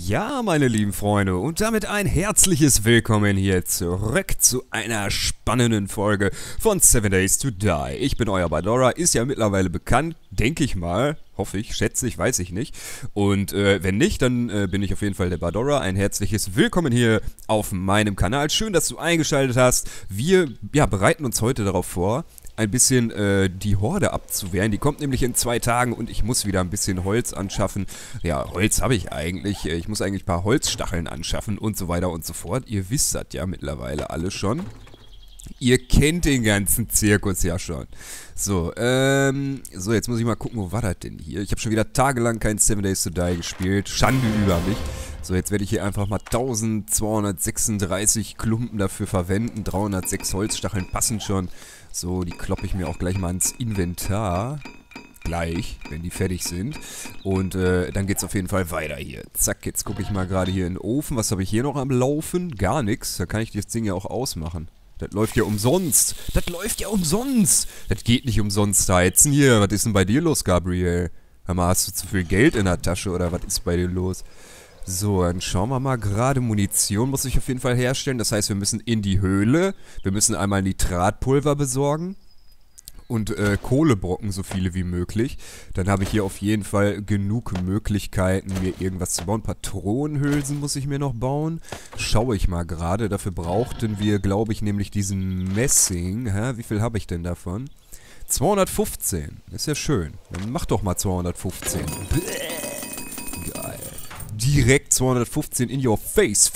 Ja, meine lieben Freunde, und damit ein herzliches Willkommen hier zurück zu einer spannenden Folge von 7 Days to Die. Ich bin euer Badora, ist ja mittlerweile bekannt, denke ich mal, hoffe ich, schätze ich, weiß ich nicht. Und wenn nicht, dann bin ich auf jeden Fall der Badora. Ein herzliches Willkommen hier auf meinem Kanal. Schön, dass du eingeschaltet hast. Wir bereiten uns heute darauf vor, ein bisschen die Horde abzuwehren. Die kommt nämlich in 2 Tagen und ich muss wieder ein bisschen Holz anschaffen. Ja, Holz habe ich eigentlich. Ich muss eigentlich ein paar Holzstacheln anschaffen und so weiter und so fort. Ihr wisst das ja mittlerweile alle schon. Ihr kennt den ganzen Zirkus ja schon. So, jetzt muss ich mal gucken, wo war das denn hier? Ich habe schon wieder tagelang kein 7 Days to Die gespielt. Schande über mich. So, jetzt werde ich hier einfach mal 1236 Klumpen dafür verwenden. 306 Holzstacheln passen schon. So, die kloppe ich mir auch gleich mal ins Inventar. Gleich, wenn die fertig sind. Und dann geht es auf jeden Fall weiter hier. Zack, jetzt gucke ich mal gerade hier in den Ofen. Was habe ich hier noch am Laufen? Gar nichts. Da kann ich das Ding ja auch ausmachen. Das läuft ja umsonst. Das läuft ja umsonst. Das geht nicht umsonst heizen hier. Was ist denn bei dir los, Gabriel? Hör mal, hast du zu viel Geld in der Tasche oder was ist bei dir los? So, dann schauen wir mal gerade. Munition muss ich auf jeden Fall herstellen. Das heißt, wir müssen in die Höhle. Wir müssen einmal Nitratpulver besorgen. Und Kohlebrocken, so viele wie möglich. Dann habe ich hier auf jeden Fall genug Möglichkeiten, mir irgendwas zu bauen. Patronenhülsen muss ich mir noch bauen. Schaue ich mal gerade. Dafür brauchten wir, glaube ich, nämlich diesen Messing. Hä? Wie viel habe ich denn davon? 215. Ist ja schön. Dann mach doch mal 215. Geil. Direkt 215 in your face.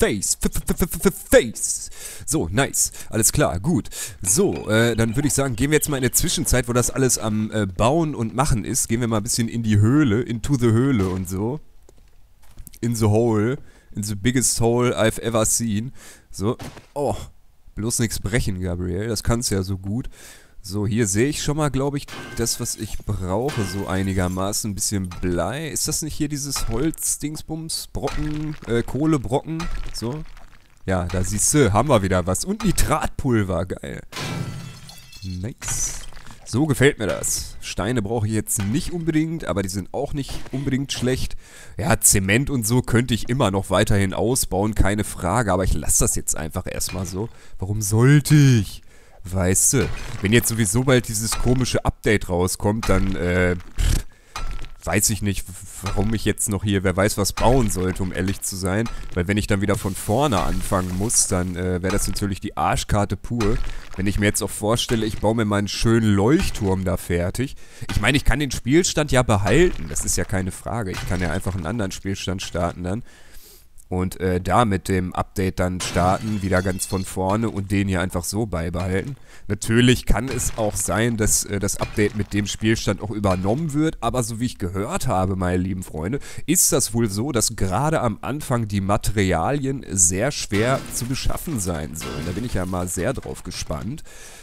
So, nice. Alles klar, gut. So, dann würde ich sagen, gehen wir jetzt mal in der Zwischenzeit, wo das alles am Bauen und Machen ist, gehen wir mal ein bisschen in die Höhle, into the Höhle und so. In the hole. In the biggest hole I've ever seen. So, oh, bloß nichts brechen, Gabriel. Das kannst du ja so gut. So, hier sehe ich schon mal, glaube ich, das, was ich brauche, so einigermaßen. Ein bisschen Blei. Ist das nicht hier dieses Holz-Dingsbums? Brocken, Kohlebrocken? So. Ja, da siehst du, haben wir wieder was. Und Nitratpulver, geil. Nice. So gefällt mir das. Steine brauche ich jetzt nicht unbedingt, aber die sind auch nicht unbedingt schlecht. Ja, Zement und so könnte ich immer noch weiterhin ausbauen, keine Frage. Aber ich lasse das jetzt einfach erstmal so. Warum sollte ich? Weißt du, wenn jetzt sowieso bald dieses komische Update rauskommt, dann, weiß ich nicht, warum ich jetzt noch hier, wer weiß was bauen sollte, um ehrlich zu sein. Weil wenn ich dann wieder von vorne anfangen muss, dann wäre das natürlich die Arschkarte pur. Wenn ich mir jetzt auch vorstelle, ich baue mir mal einen schönen Leuchtturm da fertig. Ich meine, ich kann den Spielstand ja behalten, das ist ja keine Frage. Ich kann ja einfach einen anderen Spielstand starten dann. Und da mit dem Update dann starten, wieder ganz von vorne und den hier einfach so beibehalten. Natürlich kann es auch sein, dass das Update mit dem Spielstand auch übernommen wird, aber so wie ich gehört habe, meine lieben Freunde, ist das wohl so, dass gerade am Anfang die Materialien sehr schwer zu beschaffen sein sollen. Da bin ich ja mal sehr drauf gespannt.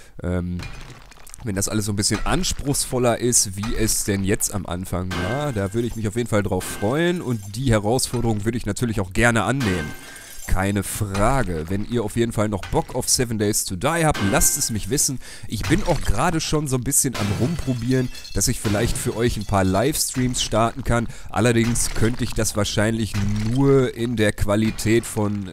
Wenn das alles so ein bisschen anspruchsvoller ist, wie es denn jetzt am Anfang war, da würde ich mich auf jeden Fall drauf freuen und die Herausforderung würde ich natürlich auch gerne annehmen. Keine Frage. Wenn ihr auf jeden Fall noch Bock auf 7 Days to Die habt, lasst es mich wissen. Ich bin auch gerade schon so ein bisschen am Rumprobieren, dass ich vielleicht für euch ein paar Livestreams starten kann. Allerdings könnte ich das wahrscheinlich nur in der Qualität von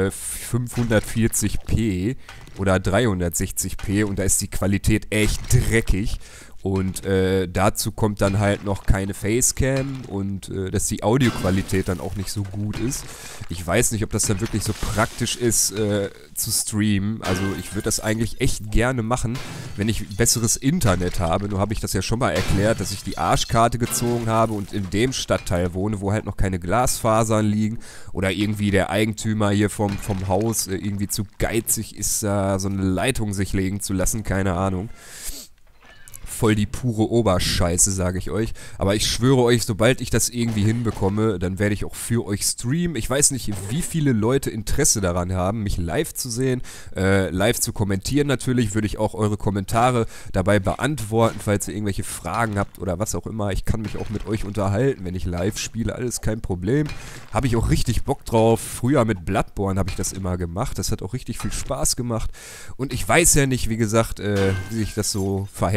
540p oder 360p und da ist die Qualität echt dreckig. Und dazu kommt dann halt noch keine Facecam und dass die Audioqualität dann auch nicht so gut ist. Ich weiß nicht, ob das dann wirklich so praktisch ist zu streamen. Also ich würde das eigentlich echt gerne machen, wenn ich besseres Internet habe. Nur habe ich das ja schon mal erklärt, dass ich die Arschkarte gezogen habe und in dem Stadtteil wohne, wo halt noch keine Glasfasern liegen oder irgendwie der Eigentümer hier vom Haus irgendwie zu geizig ist, da so eine Leitung sich legen zu lassen. Keine Ahnung. Voll die pure Oberscheiße, sage ich euch. Aber ich schwöre euch, sobald ich das irgendwie hinbekomme, dann werde ich auch für euch streamen. Ich weiß nicht, wie viele Leute Interesse daran haben, mich live zu sehen, live zu kommentieren natürlich. Würde ich auch eure Kommentare dabei beantworten, falls ihr irgendwelche Fragen habt oder was auch immer. Ich kann mich auch mit euch unterhalten, wenn ich live spiele, alles kein Problem. Habe ich auch richtig Bock drauf. Früher mit Bloodborne habe ich das immer gemacht. Das hat auch richtig viel Spaß gemacht. Und ich weiß ja nicht, wie gesagt, wie sich das so verhält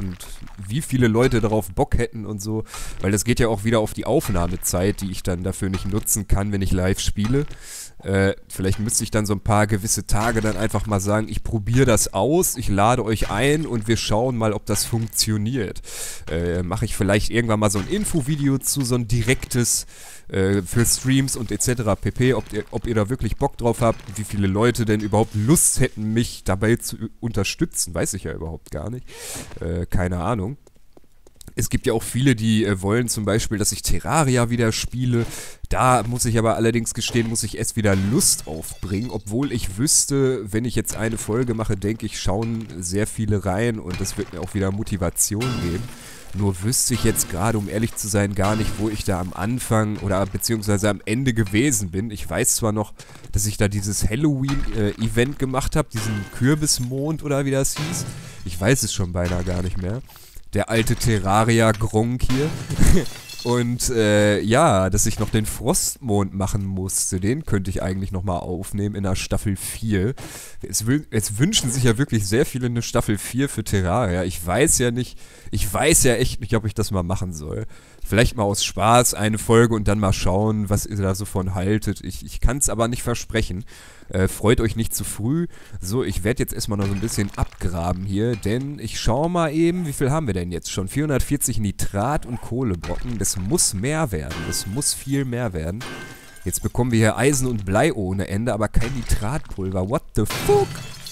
und wie viele Leute darauf Bock hätten und so, weil das geht ja auch wieder auf die Aufnahmezeit, die ich dann dafür nicht nutzen kann, wenn ich live spiele. Vielleicht müsste ich dann so ein paar gewisse Tage dann einfach mal sagen, ich probiere das aus, ich lade euch ein und wir schauen mal, ob das funktioniert. Mache ich vielleicht irgendwann mal so ein Infovideo zu, so ein direktes für Streams und etc. pp, ob ihr da wirklich Bock drauf habt, wie viele Leute denn überhaupt Lust hätten, mich dabei zu unterstützen, weiß ich ja überhaupt gar nicht. Keine Ahnung. Es gibt ja auch viele, die wollen zum Beispiel, dass ich Terraria wieder spiele. Da muss ich aber allerdings gestehen, muss ich erst wieder Lust aufbringen, obwohl ich wüsste, wenn ich jetzt eine Folge mache, denke ich, schauen sehr viele rein und das wird mir auch wieder Motivation geben. Nur wüsste ich jetzt gerade, um ehrlich zu sein, gar nicht, wo ich da am Anfang oder beziehungsweise am Ende gewesen bin. Ich weiß zwar noch, dass ich da dieses Halloween-Event gemacht habe, diesen Kürbismond oder wie das hieß. Ich weiß es schon beinahe gar nicht mehr. Der alte Terraria-Gronk hier. Und ja, dass ich noch den Frostmond machen musste, den könnte ich eigentlich nochmal aufnehmen in der Staffel 4. Es wünschen sich ja wirklich sehr viele eine Staffel 4 für Terraria. Ich weiß ja echt nicht, ob ich das mal machen soll. Vielleicht mal aus Spaß eine Folge und dann mal schauen, was ihr da so von haltet. Ich kann es aber nicht versprechen. Freut euch nicht zu früh. So, ich werde jetzt erstmal noch so ein bisschen abgraben hier, denn ich schaue mal eben, wie viel haben wir denn jetzt schon? 440 Nitrat und Kohlebrocken. Das muss mehr werden. Das muss viel mehr werden. Jetzt bekommen wir hier Eisen und Blei ohne Ende, aber kein Nitratpulver. What the fuck?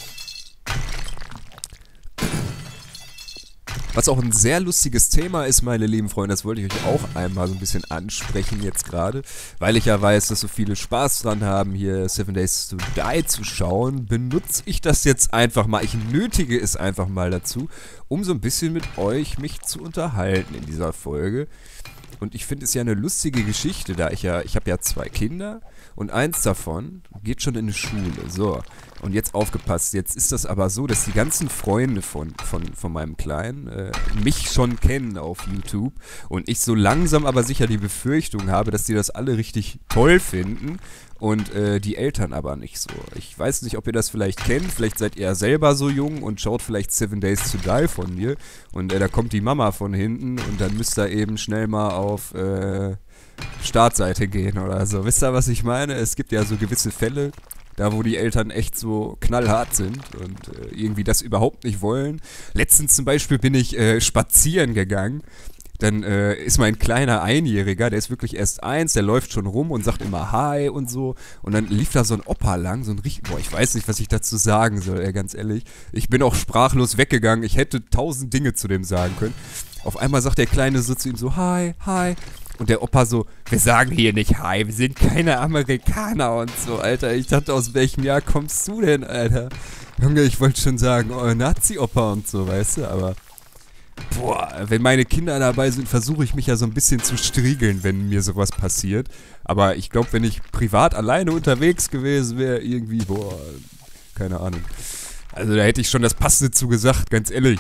Was auch ein sehr lustiges Thema ist, meine lieben Freunde, das wollte ich euch auch einmal so ein bisschen ansprechen jetzt gerade, weil ich ja weiß, dass so viele Spaß dran haben, hier 7 Days to Die zu schauen, benutze ich das jetzt einfach mal, ich nötige es einfach mal dazu, um so ein bisschen mit euch mich zu unterhalten in dieser Folge. Und ich finde es ja eine lustige Geschichte, da ich habe ja 2 Kinder und eins davon geht schon in die Schule. So, und jetzt aufgepasst, jetzt ist das aber so, dass die ganzen Freunde von meinem Kleinen mich schon kennen auf YouTube und ich so langsam aber sicher die Befürchtung habe, dass die das alle richtig toll finden und die Eltern aber nicht so. Ich weiß nicht, ob ihr das vielleicht kennt, vielleicht seid ihr ja selber so jung und schaut vielleicht 7 Days to Die von mir und da kommt die Mama von hinten und dann müsst ihr eben schnell mal auf Startseite gehen oder so. Wisst ihr, was ich meine? Es gibt ja so gewisse Fälle, da wo die Eltern echt so knallhart sind und irgendwie das überhaupt nicht wollen. Letztens zum Beispiel bin ich spazieren gegangen. Dann ist mein kleiner Einjähriger, der ist wirklich erst 1, der läuft schon rum und sagt immer Hi und so. Und dann lief da so ein Opa lang, so ein richtig, boah, ich weiß nicht, was ich dazu sagen soll, ganz ehrlich. Ich bin auch sprachlos weggegangen, ich hätte 1000 Dinge zu dem sagen können. Auf einmal sagt der Kleine so zu ihm so Hi, Hi. Und der Opa so, wir sagen hier nicht Hi, wir sind keine Amerikaner und so, Alter. Ich dachte, aus welchem Jahr kommst du denn, Alter? Junge, ich wollte schon sagen, oh, Nazi-Opa und so, weißt du, aber boah, wenn meine Kinder dabei sind, versuche ich mich ja so ein bisschen zu striegeln, wenn mir sowas passiert. Aber ich glaube, wenn ich privat alleine unterwegs gewesen wäre, irgendwie, boah, keine Ahnung. Also da hätte ich schon das Passende zu gesagt, ganz ehrlich.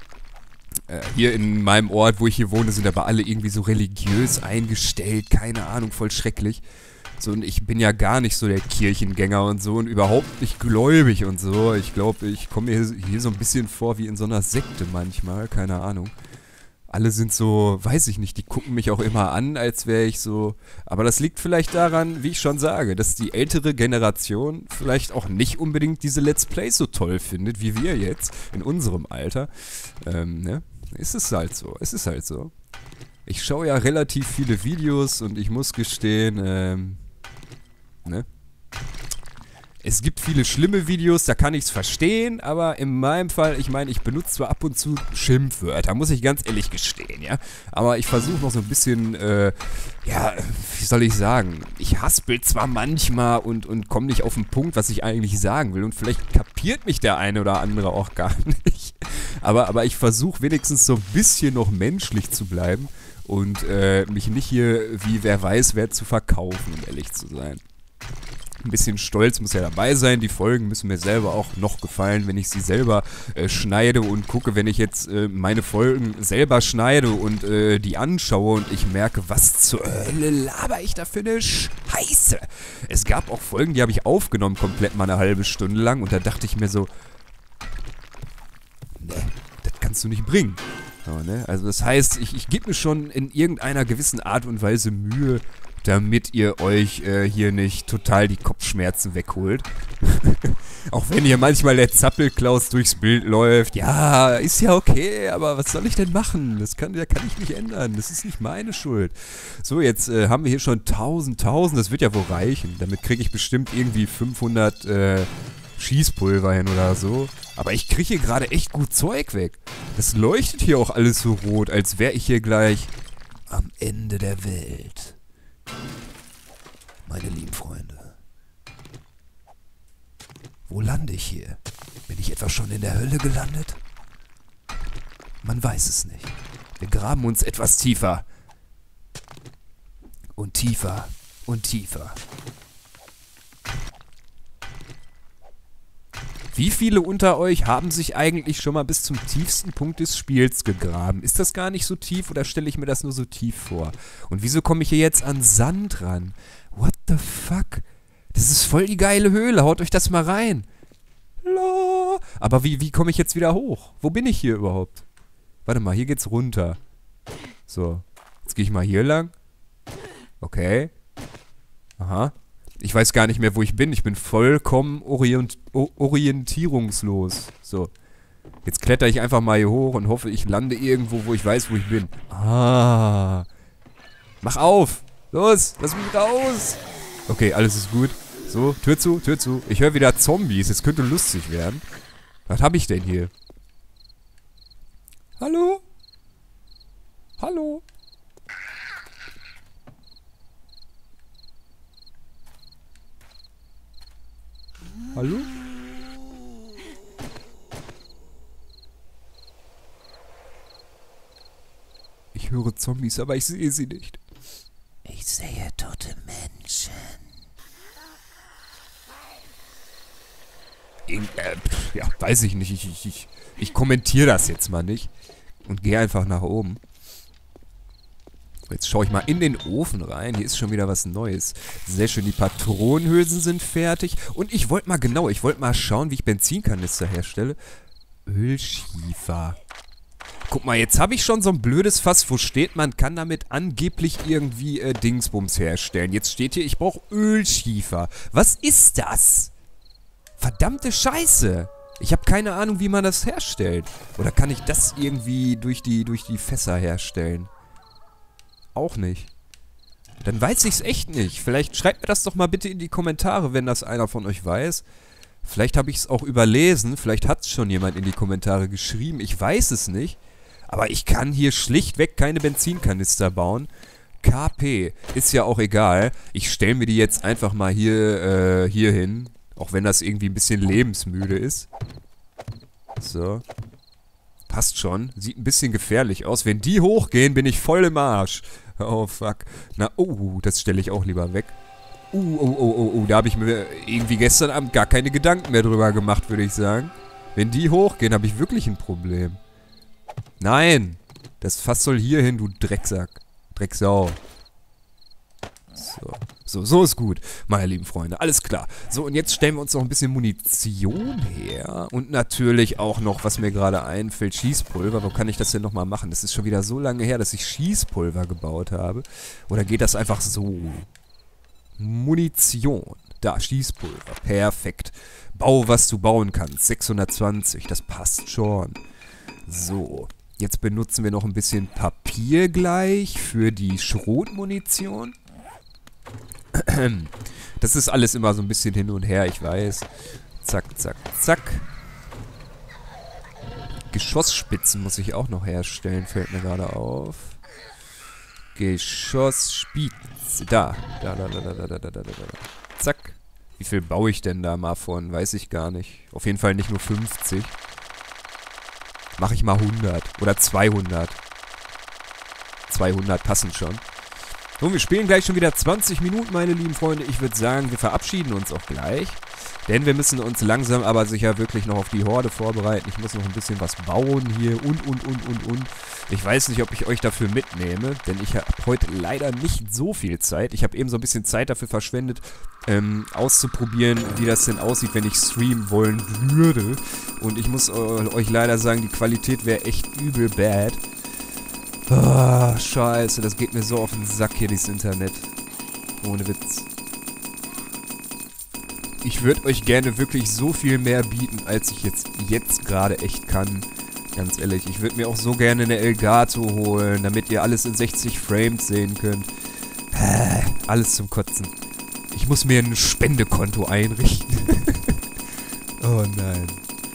Hier in meinem Ort, wo ich hier wohne, sind aber alle irgendwie so religiös eingestellt, keine Ahnung, voll schrecklich. So, und ich bin ja gar nicht so der Kirchengänger und so und überhaupt nicht gläubig und so. Ich glaube, ich komme mir hier so ein bisschen vor wie in so einer Sekte manchmal, keine Ahnung. Alle sind so, weiß ich nicht, die gucken mich auch immer an, als wäre ich so. Aber das liegt vielleicht daran, wie ich schon sage, dass die ältere Generation vielleicht auch nicht unbedingt diese Let's Plays so toll findet, wie wir jetzt in unserem Alter. Ne? Es ist halt so, es ist halt so. Ich schaue ja relativ viele Videos und ich muss gestehen, ne? Es gibt viele schlimme Videos, da kann ich es verstehen, aber in meinem Fall, ich meine, ich benutze zwar ab und zu Schimpfwörter, muss ich ganz ehrlich gestehen, ja. Aber ich versuche noch so ein bisschen, ja, wie soll ich sagen, ich haspel zwar manchmal und komme nicht auf den Punkt, was ich eigentlich sagen will und vielleicht kapiert mich der eine oder andere auch gar nicht. Aber ich versuche wenigstens so ein bisschen noch menschlich zu bleiben und mich nicht hier wie wer weiß wer zu verkaufen, um ehrlich zu sein. Ein bisschen Stolz muss ja dabei sein. Die Folgen müssen mir selber auch noch gefallen, wenn ich sie selber schneide und gucke, wenn ich jetzt meine Folgen selber schneide und die anschaue und ich merke, was zur Hölle laber ich da für eine Scheiße. Es gab auch Folgen, die habe ich aufgenommen, komplett mal eine halbe Stunde lang und da dachte ich mir so, ne, das kannst du nicht bringen. So, ne? Also das heißt, ich gebe mir schon in irgendeiner gewissen Art und Weise Mühe, damit ihr euch hier nicht total die Kopfschmerzen wegholt. Auch wenn hier manchmal der Zappelklaus durchs Bild läuft. Ja, ist ja okay, aber was soll ich denn machen? Da kann ich nicht ändern. Das ist nicht meine Schuld. So, jetzt haben wir hier schon 1000. Das wird ja wohl reichen. Damit kriege ich bestimmt irgendwie 500 Schießpulver hin oder so. Aber ich kriege hier gerade echt gut Zeug weg. Das leuchtet hier auch alles so rot, als wäre ich hier gleich am Ende der Welt. Meine lieben Freunde. Wo lande ich hier? Bin ich etwa schon in der Hölle gelandet? Man weiß es nicht. Wir graben uns etwas tiefer. Und tiefer und tiefer. Wie viele unter euch haben sich eigentlich schon mal bis zum tiefsten Punkt des Spiels gegraben? Ist das gar nicht so tief oder stelle ich mir das nur so tief vor? Und wieso komme ich hier jetzt an Sand ran? What the fuck? Das ist voll die geile Höhle. Haut euch das mal rein. Hallo. Aber wie komme ich jetzt wieder hoch? Wo bin ich hier überhaupt? Warte mal, hier geht's runter. So. Jetzt gehe ich mal hier lang. Okay. Aha. Ich weiß gar nicht mehr, wo ich bin. Ich bin vollkommen orientierungslos. So. Jetzt kletter ich einfach mal hier hoch und hoffe, ich lande irgendwo, wo ich weiß, wo ich bin. Ah. Mach auf. Los, lass mich raus. Okay, alles ist gut. So, Tür zu, Tür zu. Ich höre wieder Zombies. Es könnte lustig werden. Was habe ich denn hier? Hallo? Hallo? Hallo? Ich höre Zombies, aber ich sehe sie nicht. Ich sehe tote Menschen. Ja, weiß ich nicht. Ich kommentiere das jetzt mal nicht. Und gehe einfach nach oben. Jetzt schaue ich mal in den Ofen rein. Hier ist schon wieder was Neues. Sehr schön, die Patronenhülsen sind fertig. Und ich wollte mal schauen, wie ich Benzinkanister herstelle. Ölschiefer. Guck mal, jetzt habe ich schon so ein blödes Fass, wo steht, man kann damit angeblich irgendwie Dingsbums herstellen. Jetzt steht hier, ich brauche Ölschiefer. Was ist das? Verdammte Scheiße. Ich habe keine Ahnung, wie man das herstellt. Oder kann ich das irgendwie durch die Fässer herstellen? Auch nicht. Dann weiß ich's echt nicht. Vielleicht schreibt mir das doch mal bitte in die Kommentare, wenn das einer von euch weiß. Vielleicht habe ich es auch überlesen. Vielleicht hat es schon jemand in die Kommentare geschrieben. Ich weiß es nicht. Aber ich kann hier schlichtweg keine Benzinkanister bauen. KP. Ist ja auch egal. Ich stelle mir die jetzt einfach mal hier hin. Auch wenn das irgendwie ein bisschen lebensmüde ist. So. Passt schon. Sieht ein bisschen gefährlich aus. Wenn die hochgehen, bin ich voll im Arsch. Oh, fuck. Na, das stelle ich auch lieber weg. Da habe ich mir irgendwie gestern Abend gar keine Gedanken mehr drüber gemacht, würde ich sagen. Wenn die hochgehen, habe ich wirklich ein Problem. Nein! Das Fass soll hier hin, du Drecksack. Drecksau. So ist gut, meine lieben Freunde. Alles klar. So, und jetzt stellen wir uns noch ein bisschen Munition her. Und natürlich auch noch, was mir gerade einfällt, Schießpulver. Wo kann ich das denn nochmal machen? Das ist schon wieder so lange her, dass ich Schießpulver gebaut habe. Oder geht das einfach so? Munition. Da, Schießpulver. Perfekt. Bau, was du bauen kannst. 620, das passt schon. So, jetzt benutzen wir noch ein bisschen Papier gleich für die Schrotmunition. Das ist alles immer so ein bisschen hin und her, ich weiß. Zack, zack, zack. Geschossspitzen muss ich auch noch herstellen, fällt mir gerade auf. Geschossspitze. Da. Zack. Wie viel baue ich denn da mal von? Weiß ich gar nicht. Auf jeden Fall nicht nur 50. Mache ich mal 100. Oder 200. 200 passen schon. So, wir spielen gleich schon wieder 20 Minuten, meine lieben Freunde. Ich würde sagen, wir verabschieden uns auch gleich. Denn wir müssen uns langsam aber sicher wirklich noch auf die Horde vorbereiten. Ich muss noch ein bisschen was bauen hier und. Ich weiß nicht, ob ich euch dafür mitnehme, denn ich habe heute leider nicht so viel Zeit. Ich habe eben so ein bisschen Zeit dafür verschwendet, auszuprobieren, wie das denn aussieht, wenn ich streamen wollen würde. Und ich muss euch leider sagen, die Qualität wäre echt übel bad. Ah, scheiße, das geht mir so auf den Sack hier, dieses Internet. Ohne Witz. Ich würde euch gerne wirklich so viel mehr bieten, als ich jetzt gerade echt kann. Ganz ehrlich, ich würde mir auch so gerne eine Elgato holen, damit ihr alles in 60 Frames sehen könnt. Alles zum Kotzen. Ich muss mir ein Spendekonto einrichten. Oh nein.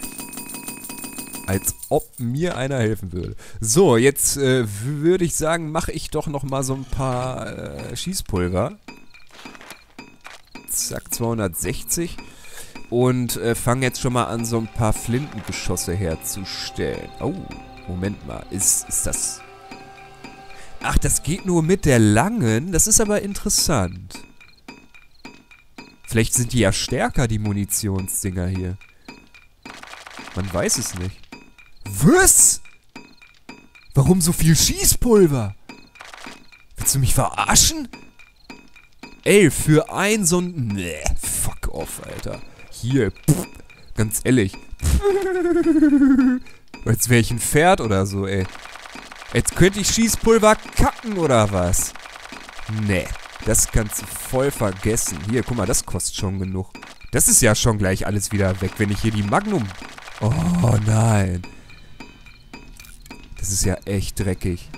Als ob mir einer helfen würde. So, jetzt würde ich sagen, mache ich doch nochmal so ein paar Schießpulver. Zack, 260. Und fange jetzt schon mal an, so ein paar Flintengeschosse herzustellen. Oh, Moment mal. Ist das... Ach, das geht nur mit der langen? Das ist aber interessant. Vielleicht sind die ja stärker, die Munitionsdinger hier. Man weiß es nicht. Was? Warum so viel Schießpulver? Willst du mich verarschen? Ey, für ein so ein... Nee, fuck off, Alter. Hier, ganz ehrlich. Als wäre ich ein Pferd oder so, ey. Jetzt könnte ich Schießpulver kacken oder was? Nee, das kannst du voll vergessen. Hier, guck mal, das kostet schon genug. Das ist ja schon gleich alles wieder weg, wenn ich hier die Magnum... Oh nein. Das ist ja echt dreckig.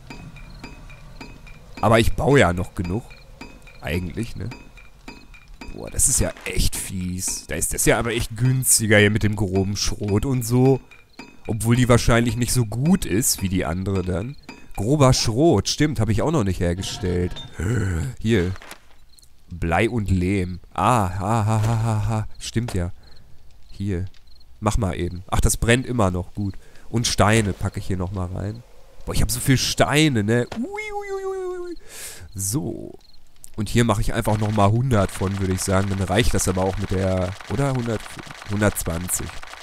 Aber ich baue ja noch genug. Eigentlich, ne? Boah, das ist ja echt fies. Da ist das ja aber echt günstiger hier mit dem groben Schrot und so. Obwohl die wahrscheinlich nicht so gut ist wie die andere dann. Grober Schrot, stimmt, habe ich auch noch nicht hergestellt. Hier. Blei und Lehm. Stimmt ja. Hier. Mach mal eben. Ach, das brennt immer noch, gut. Und Steine packe ich hier nochmal rein. Boah, ich habe so viel Steine, ne? So. Und hier mache ich einfach nochmal 100 von, würde ich sagen. Dann reicht das aber auch mit der... Oder? 120.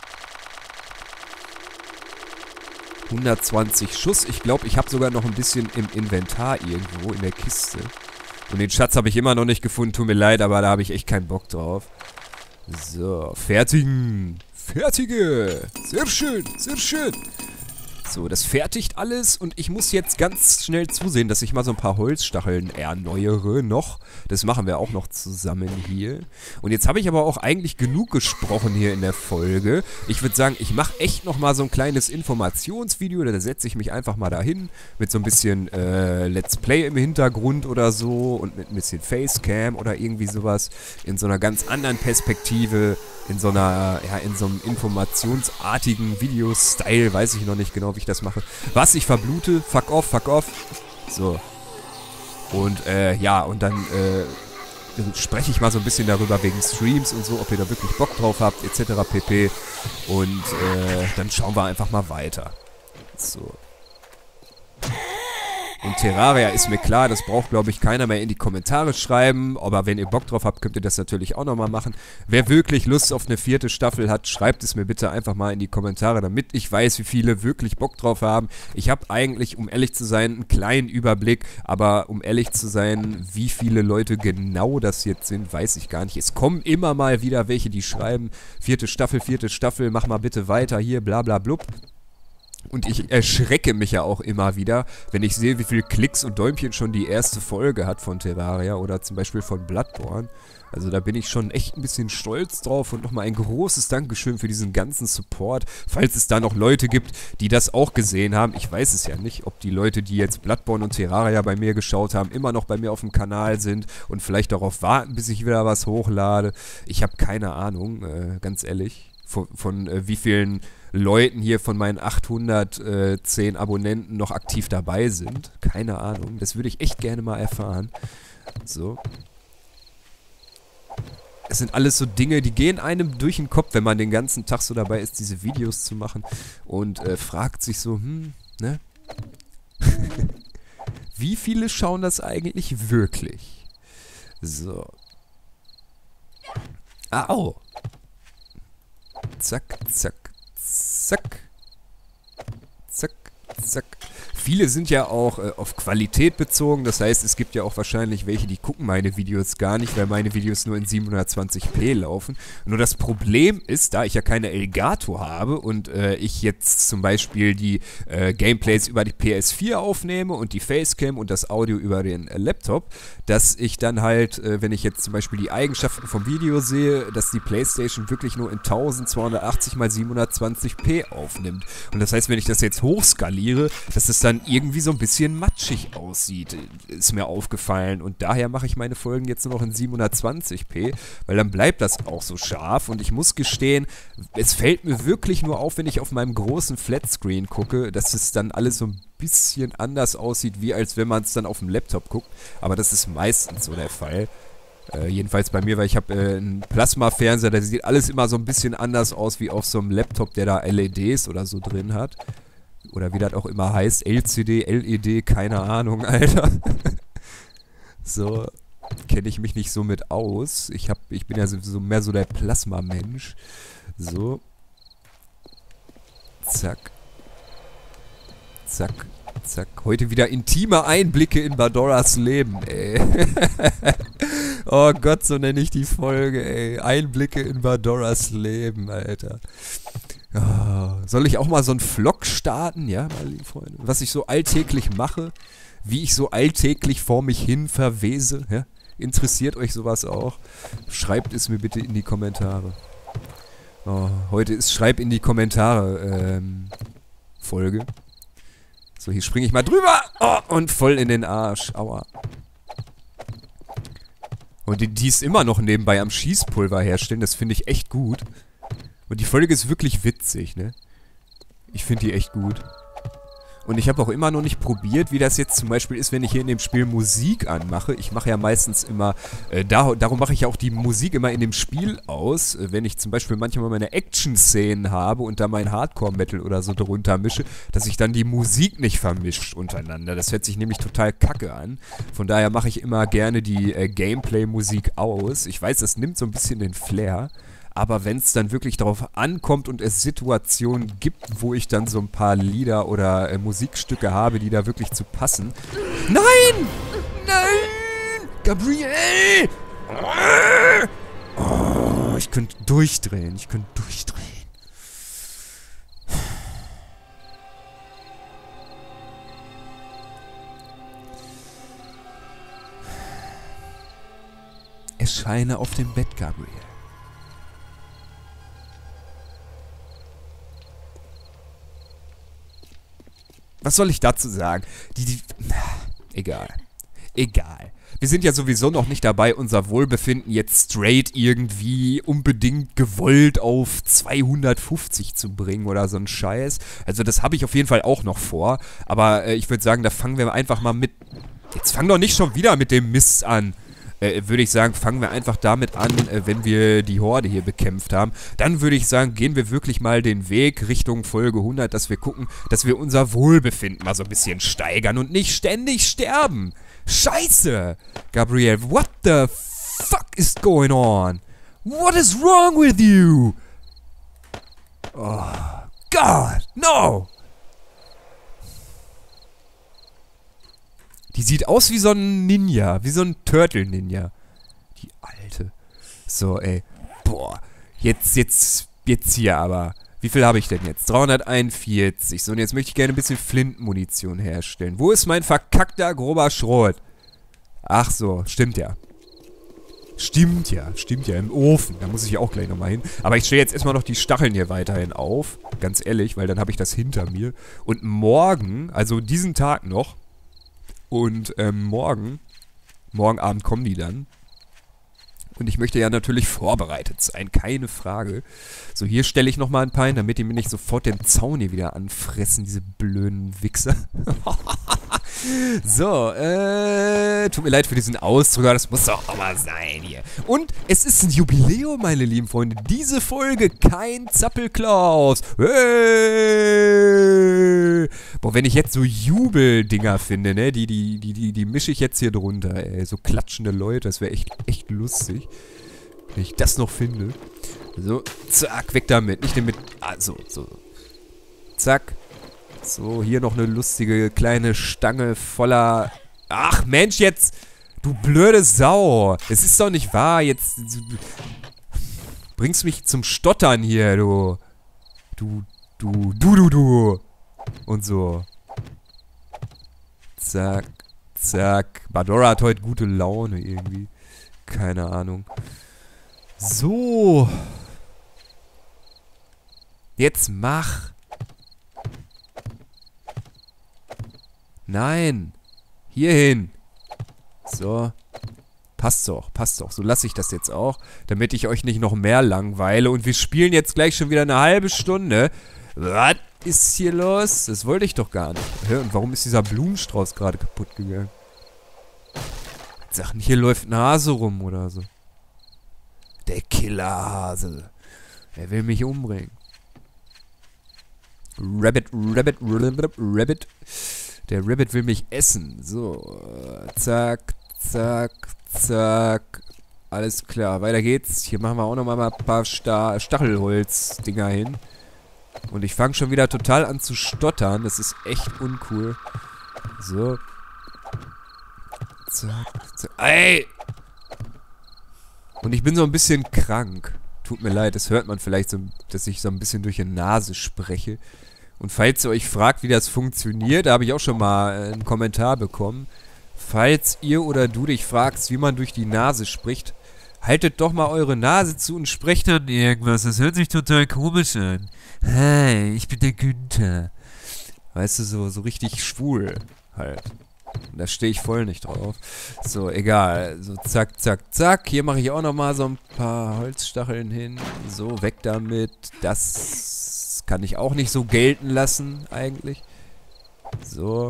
120 Schuss. Ich glaube, ich habe sogar noch ein bisschen im Inventar irgendwo in der Kiste. Und den Schatz habe ich immer noch nicht gefunden. Tut mir leid, aber da habe ich echt keinen Bock drauf. So, fertigen. Fertige. Sehr schön, sehr schön. So, das fertigt alles und ich muss jetzt ganz schnell zusehen, dass ich mal so ein paar Holzstacheln erneuere noch. Das machen wir auch noch zusammen hier. Und jetzt habe ich aber auch eigentlich genug gesprochen hier in der Folge. Ich würde sagen, ich mache echt noch mal so ein kleines Informationsvideo. Da setze ich mich einfach mal dahin mit so ein bisschen Let's Play im Hintergrund oder so und mit ein bisschen Facecam oder irgendwie sowas. In so einer ganz anderen Perspektive. In so einer, ja, in so einem informationsartigen Video-Style, weiß ich noch nicht genau, wie ich das mache. Was, ich verblute? Fuck off, fuck off. So. Und, ja, und dann spreche ich mal so ein bisschen darüber wegen Streams und so, ob ihr da wirklich Bock drauf habt, etc. pp. Und, dann schauen wir einfach mal weiter. So. Und Terraria ist mir klar, das braucht, glaube ich, keiner mehr in die Kommentare schreiben. Aber wenn ihr Bock drauf habt, könnt ihr das natürlich auch nochmal machen. Wer wirklich Lust auf eine 4. Staffel hat, schreibt es mir bitte einfach mal in die Kommentare, damit ich weiß, wie viele wirklich Bock drauf haben. Ich habe eigentlich, um ehrlich zu sein, einen kleinen Überblick. Aber um ehrlich zu sein, wie viele Leute genau das jetzt sind, weiß ich gar nicht. Es kommen immer mal wieder welche, die schreiben, 4. Staffel, mach mal bitte weiter hier, bla bla blub. Und ich erschrecke mich ja auch immer wieder, wenn ich sehe, wie viele Klicks und Däumchen schon die erste Folge hat von Terraria oder zum Beispiel von Bloodborne. Also da bin ich schon echt ein bisschen stolz drauf und nochmal ein großes Dankeschön für diesen ganzen Support. Falls es da noch Leute gibt, die das auch gesehen haben. Ich weiß es ja nicht, ob die Leute, die jetzt Bloodborne und Terraria bei mir geschaut haben, immer noch bei mir auf dem Kanal sind und vielleicht darauf warten, bis ich wieder was hochlade. Ich habe keine Ahnung, ganz ehrlich, von wie vielen Leuten hier von meinen 810 Abonnenten noch aktiv dabei sind. Keine Ahnung. Das würde ich echt gerne mal erfahren. So. Es sind alles so Dinge, die gehen einem durch den Kopf, wenn man den ganzen Tag so dabei ist, diese Videos zu machen. Und fragt sich so, ne? Wie viele schauen das eigentlich wirklich? So. Au! zack, zack, zack. Zack, zack. Viele sind ja auch auf Qualität bezogen, das heißt, es gibt ja auch wahrscheinlich welche, die gucken meine Videos gar nicht, weil meine Videos nur in 720p laufen. Nur das Problem ist, da ich ja keine Elgato habe und ich jetzt zum Beispiel die Gameplays über die PS4 aufnehme und die Facecam und das Audio über den Laptop, dass ich dann halt, wenn ich jetzt zum Beispiel die Eigenschaften vom Video sehe, dass die PlayStation wirklich nur in 1280 x 720p aufnimmt. Und das heißt, wenn ich das jetzt hochskaliere, dass es dann irgendwie so ein bisschen matschig aussieht, ist mir aufgefallen. Und daher mache ich meine Folgen jetzt nur noch in 720p, weil dann bleibt das auch so scharf. Und ich muss gestehen, es fällt mir wirklich nur auf, wenn ich auf meinem großen Flatscreen gucke, dass es dann alles so ein bisschen anders aussieht, wie als wenn man es dann auf dem Laptop guckt. Aber das ist meistens so der Fall. Jedenfalls bei mir, weil ich habe einen Plasma-Fernseher, da sieht alles immer so ein bisschen anders aus wie auf so einem Laptop, der da LEDs oder so drin hat. Oder wie das auch immer heißt, LCD, LED, keine Ahnung, Alter. So, kenne ich mich nicht so mit aus. Ich bin ja sowieso mehr so der Plasma-Mensch. So. Zack. Zack, zack. Heute wieder intime Einblicke in Badoras Leben, ey. Oh Gott, so nenne ich die Folge, ey. Einblicke in Badoras Leben, Alter. Oh, soll ich auch mal so einen Vlog starten, ja, meine lieben Freunde? Was ich so alltäglich mache, wie ich so alltäglich vor mich hin verwese, ja? Interessiert euch sowas auch? Schreibt es mir bitte in die Kommentare. Oh, heute ist Schreib in die Kommentare Folge. So, hier springe ich mal drüber. Oh, und voll in den Arsch. Aua. Und die ist immer noch nebenbei am Schießpulver herstellen. Das finde ich echt gut. Und die Folge ist wirklich witzig, ne? Ich finde die echt gut. Und ich habe auch immer noch nicht probiert, wie das jetzt zum Beispiel ist, wenn ich hier in dem Spiel Musik anmache. Ich mache ja meistens immer, darum mache ich ja auch die Musik immer in dem Spiel aus. Wenn ich zum Beispiel manchmal meine Action-Szenen habe und da mein Hardcore-Metal oder so drunter mische, dass ich dann die Musik nicht vermischt untereinander. Das hört sich nämlich total kacke an. Von daher mache ich immer gerne die Gameplay-Musik aus. Ich weiß, das nimmt so ein bisschen den Flair. Aber wenn es dann wirklich darauf ankommt und es Situationen gibt, wo ich dann so ein paar Lieder oder Musikstücke habe, die da wirklich zu passen. Nein! Nein! Gabriel! Oh, ich könnte durchdrehen. Ich könnte durchdrehen. Erscheine auf dem Bett, Gabriel. Was soll ich dazu sagen? Egal. Egal. Wir sind ja sowieso noch nicht dabei, unser Wohlbefinden jetzt straight irgendwie unbedingt gewollt auf 250 zu bringen oder so ein Scheiß. Also das habe ich auf jeden Fall auch noch vor. Aber ich würde sagen, da fangen wir einfach mal mit... Jetzt fang doch nicht schon wieder mit dem Mist an. Würde ich sagen, fangen wir einfach damit an, wenn wir die Horde hier bekämpft haben. Dann würde ich sagen, gehen wir wirklich mal den Weg Richtung Folge 100, dass wir gucken, dass wir unser Wohlbefinden mal so ein bisschen steigern und nicht ständig sterben. Scheiße! Gabriel, what the fuck is going on? What is wrong with you? Oh, God, no! Die sieht aus wie so ein Ninja, wie so ein Turtle-Ninja. Die Alte. So, ey. Boah. Jetzt hier aber. Wie viel habe ich denn jetzt? 341. So, und jetzt möchte ich gerne ein bisschen Flintenmunition herstellen. Wo ist mein verkackter, grober Schrot? Ach so, stimmt ja. Stimmt ja, im Ofen. Da muss ich ja auch gleich nochmal hin. Aber ich stelle jetzt erstmal noch die Stacheln hier weiterhin auf. Ganz ehrlich, weil dann habe ich das hinter mir. Und morgen, also diesen Tag noch, und morgen Abend kommen die dann. Und ich möchte ja natürlich vorbereitet sein, keine Frage. So, hier stelle ich nochmal ein paar hin, damit die mir nicht sofort den Zaun hier wieder anfressen, diese blöden Wichser. So, tut mir leid für diesen Ausdruck, aber das muss doch auch mal sein hier. Und es ist ein Jubiläum, meine lieben Freunde. Diese Folge, kein Zappelklaus. Hey! Boah, wenn ich jetzt so Jubeldinger finde, ne, die mische ich jetzt hier drunter, ey. So klatschende Leute, das wäre echt lustig. Wenn ich das noch finde. So, zack, weg damit. Nicht mit... Ah, so. Zack. So, hier noch eine lustige kleine Stange voller... Ach, Mensch, jetzt... Du blöde Sau. Es ist doch nicht wahr. Jetzt... Bringst mich zum Stottern hier, du. Du. Und so. Zack, zack. Badora hat heute gute Laune irgendwie. Keine Ahnung. So. Jetzt mach. Nein. Hierhin. So. Passt doch. So lasse ich das jetzt auch, damit ich euch nicht noch mehr langweile. Und wir spielen jetzt gleich schon wieder eine halbe Stunde. Was ist hier los? Das wollte ich doch gar nicht. Hä, und warum ist dieser Blumenstrauß gerade kaputt gegangen? Sag nicht, hier läuft ein Hase rum oder so. Der Killerhase. Er will mich umbringen. Rabbit. Der Rabbit will mich essen. So. Zack. Alles klar, weiter geht's. Hier machen wir auch nochmal ein paar Stachelholz-Dinger hin. Und ich fange schon wieder total an zu stottern. Das ist echt uncool. So. Zack. Ey! Und ich bin so ein bisschen krank. Tut mir leid, das hört man vielleicht so, dass ich so ein bisschen durch die Nase spreche. Und falls ihr euch fragt, wie das funktioniert, da habe ich auch schon mal einen Kommentar bekommen. Falls ihr oder du dich fragst, wie man durch die Nase spricht, haltet doch mal eure Nase zu und sprecht dann irgendwas. Das hört sich total komisch an. Hi, ich bin der Günther. Weißt du, so richtig schwul halt. Und da stehe ich voll nicht drauf. So, egal. So, zack. Hier mache ich auch nochmal so ein paar Holzstacheln hin. So, weg damit. Das kann ich auch nicht so gelten lassen, eigentlich. So.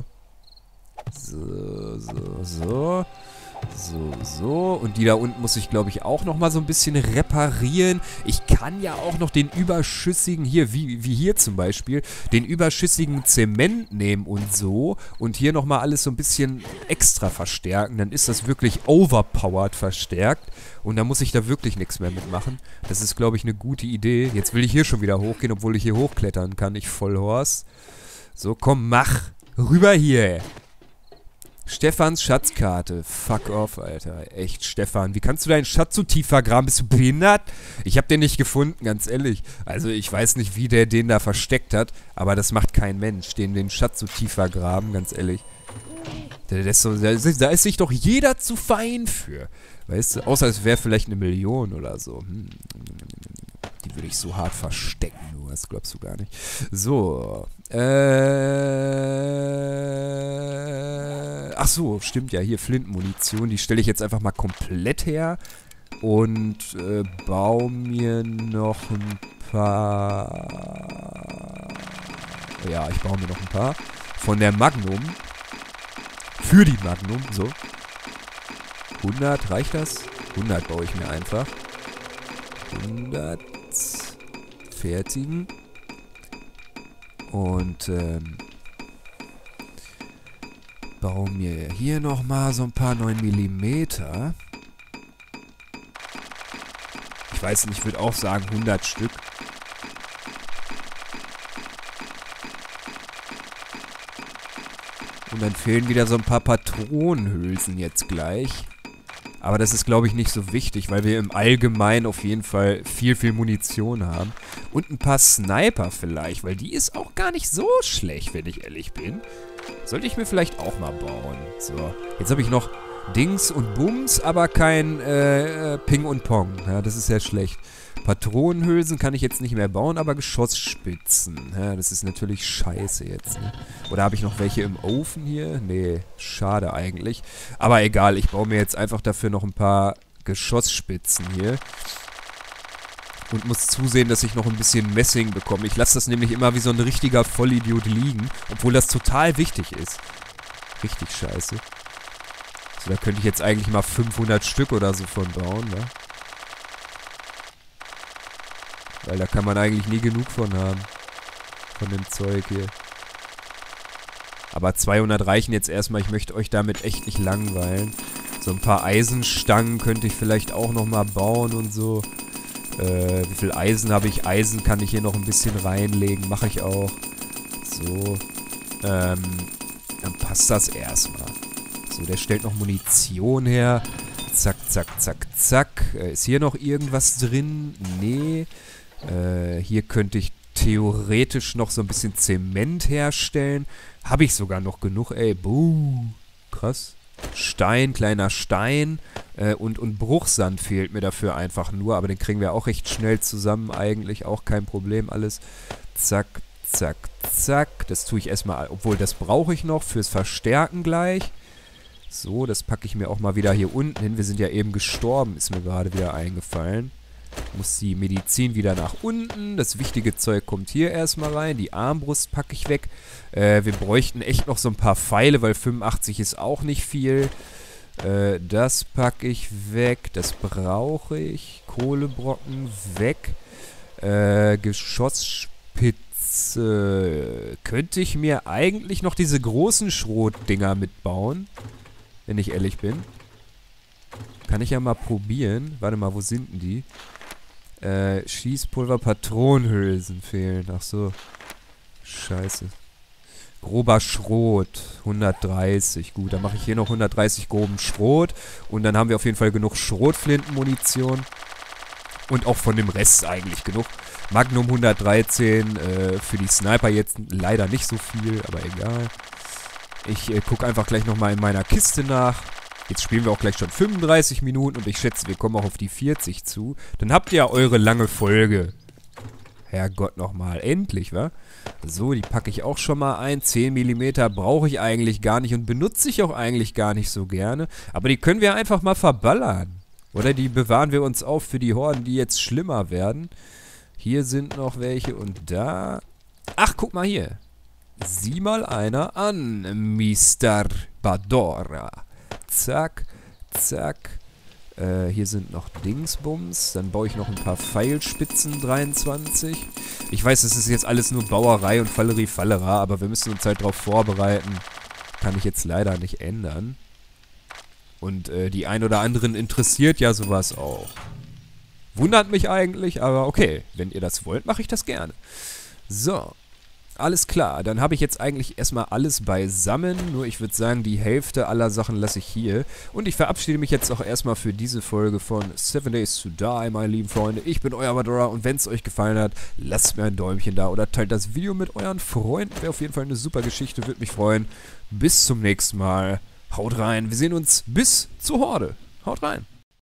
So. Und die da unten muss ich, glaube ich, auch nochmal so ein bisschen reparieren. Ich kann ja auch noch den überschüssigen, hier, wie hier zum Beispiel, den überschüssigen Zement nehmen und so. Und hier nochmal alles so ein bisschen extra verstärken. Dann ist das wirklich overpowered verstärkt. Und dann muss ich da wirklich nichts mehr mitmachen. Das ist, glaube ich, eine gute Idee. Jetzt will ich hier schon wieder hochgehen, obwohl ich hier hochklettern kann. Ich Vollhorst. So, komm, mach. Rüber hier. Stefans Schatzkarte. Fuck off, Alter. Echt, Stefan. Wie kannst du deinen Schatz so tief vergraben? Bist du behindert? Ich hab den nicht gefunden, ganz ehrlich. Also, ich weiß nicht, wie der den da versteckt hat, aber das macht kein Mensch, den Schatz so tief vergraben, ganz ehrlich. Da ist sich doch jeder zu fein für. Weißt du? Außer es wäre vielleicht 1 Million oder so. Die würde ich so hart verstecken, du. Das glaubst du gar nicht. So. Ach so, stimmt ja. Hier Flintenmunition. Die stelle ich jetzt einfach mal komplett her. Und baue mir noch ein paar... Ja, ich baue mir noch ein paar. Von der Magnum. Für die Magnum, so. 100, reicht das? 100 baue ich mir einfach. 100. Fertigen. Und baue mir hier nochmal so ein paar 9 mm. Ich weiß nicht, ich würde auch sagen 100 Stück. Und dann fehlen wieder so ein paar Patronenhülsen jetzt gleich. Aber das ist, glaube ich, nicht so wichtig, weil wir im Allgemeinen auf jeden Fall viel Munition haben. Und ein paar Sniper vielleicht, weil die ist auch gar nicht so schlecht, wenn ich ehrlich bin. Sollte ich mir vielleicht auch mal bauen. So, jetzt habe ich noch Dings und Bums, aber kein Ping und Pong. Ja, das ist ja schlecht. Patronenhülsen kann ich jetzt nicht mehr bauen, aber Geschossspitzen. Ja, das ist natürlich scheiße jetzt. Ne? Oder habe ich noch welche im Ofen hier? Nee, schade eigentlich. Aber egal, ich baue mir jetzt einfach dafür noch ein paar Geschossspitzen hier. Und muss zusehen, dass ich noch ein bisschen Messing bekomme. Ich lasse das nämlich immer wie so ein richtiger Vollidiot liegen, obwohl das total wichtig ist. Richtig scheiße. So, da könnte ich jetzt eigentlich mal 500 Stück oder so von bauen, ne? Weil da kann man eigentlich nie genug von haben. Von dem Zeug hier. Aber 200 reichen jetzt erstmal. Ich möchte euch damit echt nicht langweilen. So ein paar Eisenstangen könnte ich vielleicht auch nochmal bauen und so. Wie viel Eisen habe ich? Eisen kann ich hier noch ein bisschen reinlegen. Mache ich auch. So. Dann passt das erstmal. So, der stellt noch Munition her. Zack, zack, zack, zack. Ist hier noch irgendwas drin? Nee. Hier könnte ich theoretisch noch so ein bisschen Zement herstellen. Habe ich sogar noch genug, ey. Buh. Krass. Stein, kleiner Stein. Und Bruchsand fehlt mir dafür einfach nur. Aber den kriegen wir auch recht schnell zusammen eigentlich. Auch kein Problem alles. Zack, zack, zack. Das tue ich erstmal, obwohl das brauche ich noch fürs Verstärken gleich. So, das packe ich mir auch mal wieder hier unten hin. Wir sind ja eben gestorben, ist mir gerade wieder eingefallen. Muss die Medizin wieder nach unten. Das wichtige Zeug kommt hier erstmal rein. Die Armbrust packe ich weg. Wir bräuchten echt noch so ein paar Pfeile, weil 85 ist auch nicht viel. Das packe ich weg. Das brauche ich. Kohlebrocken weg. Geschossspitze. Könnte ich mir eigentlich noch diese großen Schrotdinger mitbauen? Wenn ich ehrlich bin. Kann ich ja mal probieren. Warte mal, wo sind denn die? Schießpulver, Patronenhülsen fehlen. Ach so. Scheiße. Grober Schrot. 130. Gut, dann mache ich hier noch 130 groben Schrot. Und dann haben wir auf jeden Fall genug Schrotflintenmunition. Und auch von dem Rest eigentlich genug. Magnum 113. Für die Sniper jetzt leider nicht so viel, aber egal. Ich gucke einfach gleich nochmal in meiner Kiste nach. Jetzt spielen wir auch gleich schon 35 Minuten und ich schätze, wir kommen auch auf die 40 zu. Dann habt ihr ja eure lange Folge. Herrgott nochmal. Endlich, wa? So, die packe ich auch schon mal ein. 10 mm brauche ich eigentlich gar nicht und benutze ich auch eigentlich gar nicht so gerne. Aber die können wir einfach mal verballern. Oder die bewahren wir uns auf für die Horden, die jetzt schlimmer werden. Hier sind noch welche und da. Ach, guck mal hier. Sieh mal einer an, Mr. Badora. Zack, zack. Hier sind noch Dingsbums. Dann baue ich noch ein paar Pfeilspitzen, 23. Ich weiß, das ist jetzt alles nur Bauerei und Falleri-Fallera, aber wir müssen uns halt darauf vorbereiten. Kann ich jetzt leider nicht ändern. Und die ein oder anderen interessiert ja sowas auch. Wundert mich eigentlich, aber okay. Wenn ihr das wollt, mache ich das gerne. So. Alles klar, dann habe ich jetzt eigentlich erstmal alles beisammen, nur ich würde sagen, die Hälfte aller Sachen lasse ich hier. Und ich verabschiede mich jetzt auch erstmal für diese Folge von 7 Days to Die, meine lieben Freunde. Ich bin euer Badora und wenn es euch gefallen hat, lasst mir ein Däumchen da oder teilt das Video mit euren Freunden. Wäre auf jeden Fall eine super Geschichte, würde mich freuen. Bis zum nächsten Mal. Haut rein, wir sehen uns bis zur Horde. Haut rein.